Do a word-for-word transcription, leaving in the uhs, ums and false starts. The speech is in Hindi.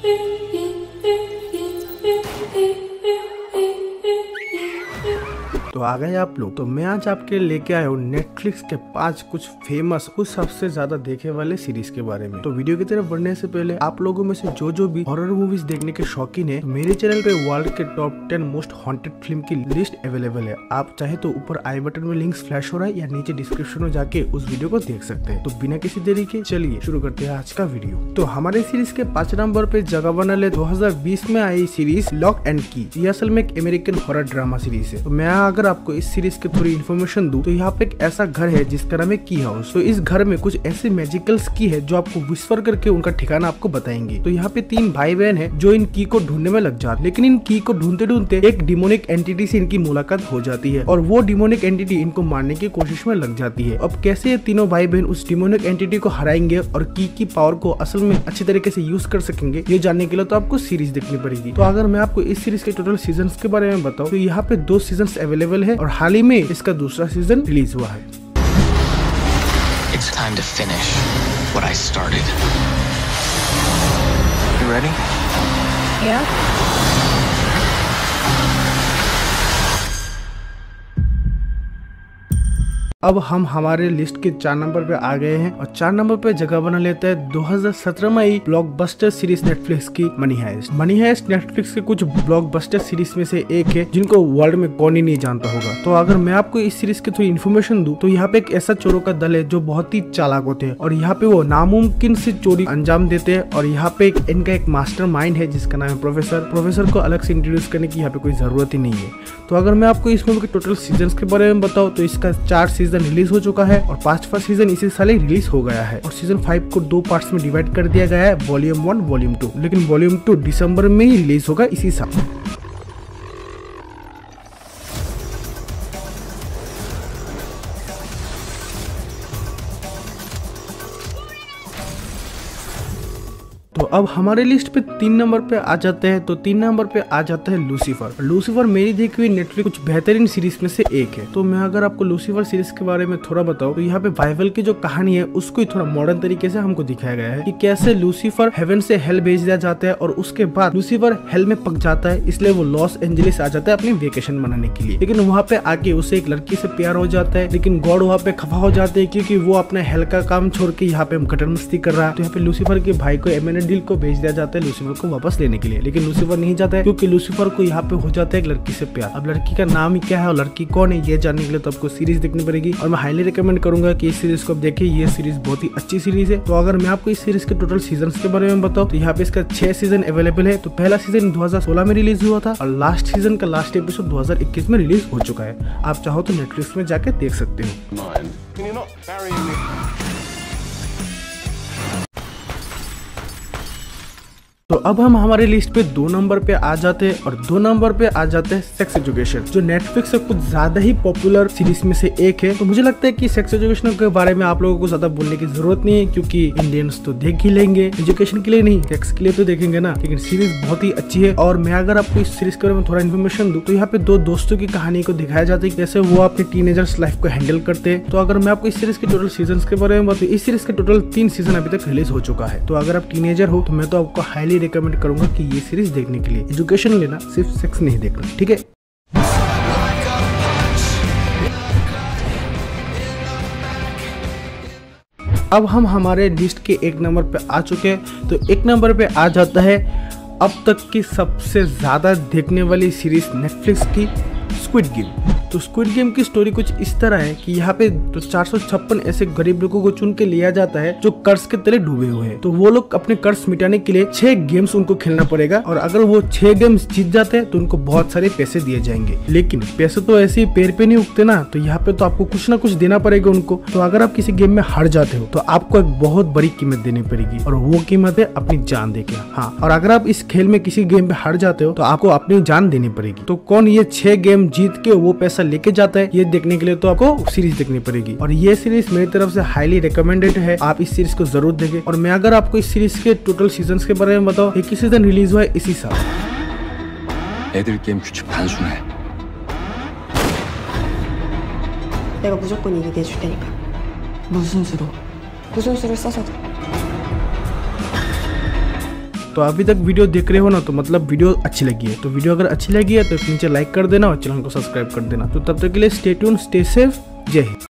तो आ गए आप लोग। तो मैं आज आपके लेके आया हूँ नेटफ्लिक्स के पांच कुछ फेमस कुछ सबसे ज्यादा देखे वाले सीरीज के बारे में। तो वीडियो की तरफ बढ़ने से पहले आप लोगों में से जो जो भी हॉरर मूवीज देखने के शौकीन है, तो मेरे चैनल पे वर्ल्ड के top ten most haunted film की लिस्ट अवेलेबल है। आप चाहे तो ऊपर आई बटन में लिंक्स फ्लैश हो रहा है या नीचे डिस्क्रिप्शन में जाके उस वीडियो को देख सकते हैं। तो बिना किसी देरी के चलिए शुरू करते हैं आज का वीडियो। तो हमारे सीरीज के पांच नंबर पे जगह बना ले दो हजार बीस में आई सीरीज लॉक एंड की। ये असल में एक अमेरिकन हॉरर ड्रामा सीरीज है। तो मैं अगर आपको इस सीरीज की थोड़ी इन्फॉर्मेशन दूं तो यहाँ पे एक ऐसा घर है जिसका नाम है की हाउस। तो इस घर में कुछ ऐसे मैजिकल्स की है जो आपको विस्पर करके उनका ठिकाना आपको बताएंगे। तो यहाँ पे तीन भाई बहन है जो इन की को ढूंढने में लग जाते, लेकिन इन की को ढूंढते ढूंढते एक डिमोनिक एंटिटी से इनकी मुलाकात हो जाती है और वो डिमोनिक एंटिटी इनको मारने की कोशिश में लग जाती है। अब कैसे ये तीनों भाई बहन उस डिमोनिक एंटिटी को हराएंगे और की की पावर को असल में अच्छी तरीके से यूज कर सकेंगे, ये जानने के लिए तो आपको सीरीज देखनी पड़ेगी। तो अगर मैं आपको इस सीरीज के टोटल सीजन के बारे में बताऊं तो यहाँ पे दो सीजन अवेलेबल है और हाल ही में इसका दूसरा सीजन रिलीज हुआ है। It's time to finish what I started. You ready? Yeah. अब हम हमारे लिस्ट के चार नंबर पे आ गए हैं और चार नंबर पे जगह बना लेता है दो हजार सत्रह में आई ब्लॉकबस्टर सीरीज नेटफ्लिक्स की money heist. Money heist Netflix के कुछ ब्लॉकबस्टर सीरीज में से एक है जिनको वर्ल्ड में कौन ही नहीं जानता होगा। तो अगर मैं आपको इस सीरीज की थोड़ी इन्फॉर्मेशन दूं तो यहाँ पे एक ऐसा चोरों का दल है जो बहुत ही चालाक होते हैं और यहाँ पे वो नामुमकिन से चोरी अंजाम देते हैं। और यहाँ पे एक इनका एक मास्टर माइंड है जिसका नाम है प्रोफेसर। प्रोफेसर को अलग से इंट्रोड्यूस करने की यहाँ पे कोई जरूरत ही नहीं है। तो अगर मैं आपको इस मूवी के टोटल सीजन के बारे में बताऊँ तो इसका चार सीजन रिलीज हो चुका है और पांचवा सीजन इसी साल ही रिलीज हो गया है। और सीजन फाइव को दो पार्ट्स में डिवाइड कर दिया गया है, वॉल्यूम वन वॉल्यूम टू, लेकिन वॉल्यूम टू दिसंबर में ही रिलीज होगा इसी साल। तो अब हमारे लिस्ट पे तीन नंबर पे आ जाते हैं। तो तीन नंबर पे आ जाता है लूसीफर। लूसीफर मेरी देखी हुई नेटफ्लिक्स कुछ बेहतरीन सीरीज में से एक है। तो मैं अगर आपको लूसीफर सीरीज के बारे में थोड़ा बताऊं तो यहाँ पे बाइबल की जो कहानी है उसको ही थोड़ा मॉडर्न तरीके से हमको दिखाया गया है कि कैसे लूसीफर हेवन से हेल भेज दिया जाता है और उसके बाद लूसीफर हेल में पक जाता है, इसलिए वो लॉस एंजलिस आ जाता है अपनी वेकेशन मनाने के लिए। लेकिन वहाँ पे आके उसे एक लड़की से प्यार हो जाता है, लेकिन गॉड वहाँ पे खफा हो जाते हैं क्योंकि वो अपना हेल का काम छोड़ के यहाँ पे गटर मस्ती कर रहा है। तो यहाँ पे लूसीफर के भाई को एमेनेडिल को भेज दिया जाता है लूसीफर को वापस लेने के लिए, लेकिन लूसीफर नहीं जाता है क्योंकि लूसीफर को यहाँ पे हो जाता है एक लड़की से प्यार। अब लड़की का नाम ही क्या है और लड़की कौन है ये जानने के लिए तो आपको सीरीज देखनी पड़ेगी और मैं हाईली रिकमेंड करूंगा कि इस सीरीज को आप देखिए। ये सीरीज बहुत ही अच्छी सीरीज है। तो अगर मैं आपको इस सीरीज के टोटल सीजन के बारे में बताऊं तो यहाँ पे इसका छह सीजन अवेलेबल है। तो पहला सीजन दो हजार सोलह में रिलीज हुआ था और लास्ट सीजन का लास्ट एपिसोड दो हजार इक्कीस में रिलीज हो चुका है। आप चाहो तो नेटफ्लिक्स में जाके देख सकते हो। तो अब हम हमारे लिस्ट पे दो नंबर पे आ जाते हैं और दो नंबर पे आ जाते हैं सेक्स एजुकेशन, जो नेटफ्लिक्स से कुछ ज्यादा ही पॉपुलर सीरीज में से एक है। तो मुझे लगता है कि सेक्स एजुकेशन के बारे में आप लोगों को ज्यादा बोलने की जरूरत नहीं है क्योंकि इंडियंस तो देख ही लेंगे, एजुकेशन के लिए नहीं सेक्स के लिए तो देखेंगे ना। लेकिन सीरीज बहुत ही अच्छी है और मैं अगर आपको इस सीरीज के बारे में थोड़ा इन्फॉर्मेशन दूं तो यहाँ पे दो दोस्तों की कहानी को दिखाया जाता है कैसे वो अपने टीनेजर्स लाइफ को हैंडल करते हैं। तो अगर मैं आपको इस सीरीज के टोटल सीजन के बारे में बताऊं, इस सीरीज के टोटल तीन सीजन अभी तक रिलीज हो चुका है। तो अगर आप टीनेजर हो तो मैं तो आपको हाईली रिकमेंड करूंगा कि ये सीरीज देखने के लिए। एजुकेशन लेना, सिर्फ सेक्स नहीं देखना, ठीक है। अब हम हमारे लिस्ट के एक नंबर पे आ चुके हैं। तो एक नंबर पे आ जाता है अब तक की सबसे ज्यादा देखने वाली सीरीज नेटफ्लिक्स की स्क्विड गेम। तो स्क्विड गेम की स्टोरी कुछ इस तरह है कि यहाँ पे तो चार सौ छप्पन ऐसे गरीब लोगों को चुन के लिया जाता है जो कर्ज के तले डूबे हुए हैं। तो वो लोग अपने कर्ज मिटाने के लिए छह गेम्स उनको खेलना पड़ेगा और अगर वो छह गेम्स जीत जाते हैं तो उनको बहुत सारे पैसे दिए जाएंगे। लेकिन पैसे तो ऐसे ही पेड़ पे नहीं उगते ना, तो यहाँ पे तो आपको कुछ ना कुछ देना पड़ेगा उनको। तो अगर आप किसी गेम में हार जाते हो तो आपको एक बहुत बड़ी कीमत देनी पड़ेगी और वो कीमत है अपनी जान देके। हाँ, और अगर आप इस खेल में किसी गेम में हार जाते हो तो आपको अपनी जान देनी पड़ेगी। तो कौन ये छह गेम जीत के वो पैसा लेके जाता है, ये देखने के लिए तो आपको सीरीज देखनी पड़ेगी। और ये सीरीज मेरी तरफ से हाईली रिकमेंडेड है, आप इस सीरीज को जरूर देखें। और मैं अगर आपको इस सीरीज के टोटल सीजन्स के बारे में बताऊं, एक ही सीजन रिलीज हुआ है इसी साल। 애들 게임 규칙 단순해. 내가 무조건 이기게 해줄 테니까. 무슨 수로? 무슨 수를 써서도. तो अभी तक वीडियो देख रहे हो ना, तो मतलब वीडियो अच्छी लगी है। तो वीडियो अगर अच्छी लगी है तो नीचे लाइक कर देना और चैनल को सब्सक्राइब कर देना। तो तब तक के लिए स्टे ट्यून, स्टे सेफ, जय हिंद।